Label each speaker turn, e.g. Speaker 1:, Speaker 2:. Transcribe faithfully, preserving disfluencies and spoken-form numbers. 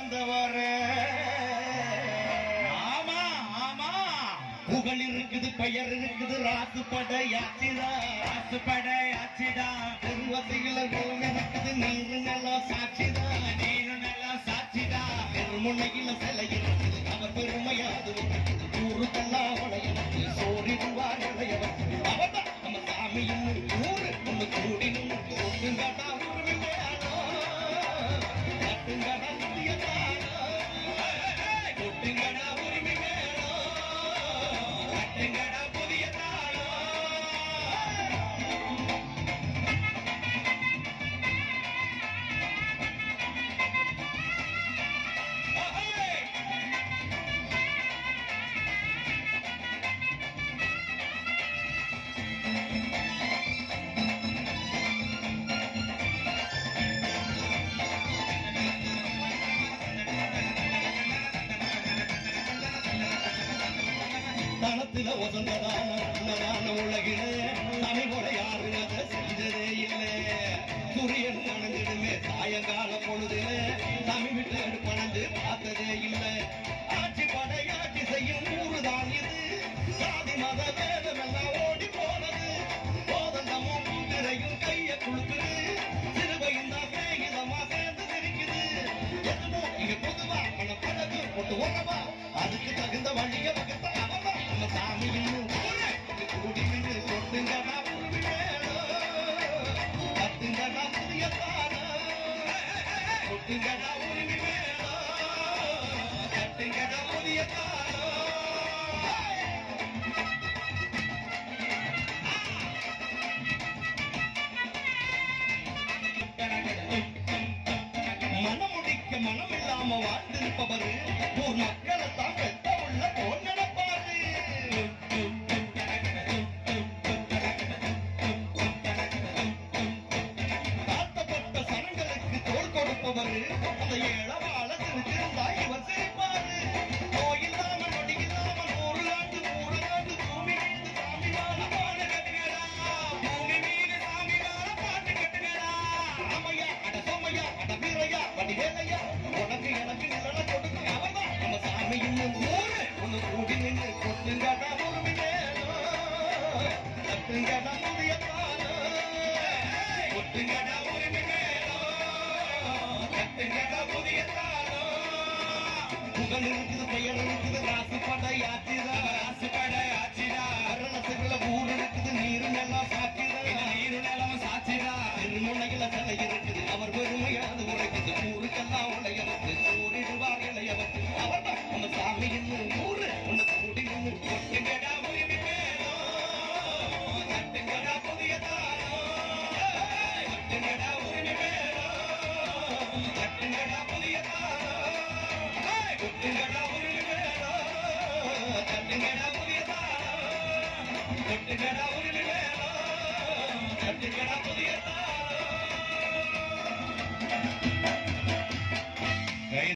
Speaker 1: வந்தவர ஆமா ஆமா புகழ் இருக்குது பெயர் இருக்குது ராசு படையாச்சிடா ராசு படையாச்சிடா பெருவசையில இருக்குது நீரு நிலம் சாட்சிடா நீரு நிலம் சாட்சிடா பெருமுனையில சிலை இருக்குது அவர் பெருமையாது ஊருக்கெல்லாம் வளையவச்சு சோறிடுவார் இளையவச்சு அவர்தான் நம்ம சாமியின் ஊரு நம்ம கூடி நின்று ஒட்டுங்கடா உரிமையானோ கட்டுங்கடா புதியதானோ ஒட்டுங்கடா உரிமை வேணோ கட்டுங்கடா புதியதானோ தனத்துல வசந்ததான உன்னதான உலகிலே சாமி போல யாரும் அதை செஞ்சதே இல்லை சூரியன் நனைஞ்சிடுமே சாயங்கால பொழுதிலே சாமி விட்டு பணந்து பார்த்ததே இல்லை ஆட்சி படையாட்சி செய்யும் ஊருதான் இது சாதி மத வேதம் எல்லாம் ஓடி போனது கோதண்டமும் குதிரையும் கைய குழுக்குது சிறுவையும் தான் சேகிதமா சேர்ந்து இருக்குது எதுவும் இங்க பொதுவா பண பழகு போட்டு உறவா அதுக்கு தகுந்த வழிய வகுத்த அவதான் நம்ம சாமியும் கூடி நின்று கொட்டுங்கடா உரிமை வேணோ கட்டுங்கடா புதியதானோ கொட்டுங்கடா உரிமை வேணோ கட்டுங்கடா புதியதானோ மனமுடிக்க மனம் இல்லாம வாழ்ந்திருப்பவர் ஊர் மக்களை தான் பெத்த உள்ள போல் நடப்பாரு தாழ்த்தப்பட்ட சனங்களுக்கு தோல் கொடுப்பவர் அந்த ஏழவாழ திருத்திருந்தா இவர் சிரிப்பாரு கோயில் தாம நொடியில்லாம நூறு ஆண்டு நூறு ஆண்டு பூமி மீது சாமி வாழ பாடு கட்டுகிறா பூமி மீது சாமி வாழ பாட்டு கட்டுகிறா அம்மையா அட சோமையா அட வீரையா வடிவேலையா உனக்கு எனக்கு நிலன கொடுத்து அவதான் நம்ம சாமியின் ஊரு ஒண்ணு கூடி நின்று கொட்டுங்கடா உரிமை வேணோ கட்டுங்கடா புதியதானோ கொட்டுங்கடா உரிமை வேணோ கட்டுங்கடா புதியதானோ புகழ் இருக்குது பெயர் இருக்குது ராசு படையாச்சிடா ராசு படையாச்சிடா அரணசுகள ஊர் இருக்குது நீரு நிலம் சாட்சிடா நீரு நிலம் சாட்சிடா திருமுனையில சிலை இருக்குது அவர் பெருமையாது உரைக்குது ஊருக்கெல்லாம் உடையவத்து சூரிடுவார் இளையவத்து அவர்தான் நம்ம சாமியின் ஊரு உன்னை கூடி நின்று கொட்டுங்கடா உரிமை வேணோ கட்டுங்கடா புதியதானோ கட்டுங்கடா உரிமை வேணோ கட்டுங்கடா புதியதானோ கொட்டுங்கடா உரிமை வேணோ கட்டுங்கடா புதியதானோ கொட்டுங்கடா உரிமை வேணோ கட்டுங்கடா புதியதானோ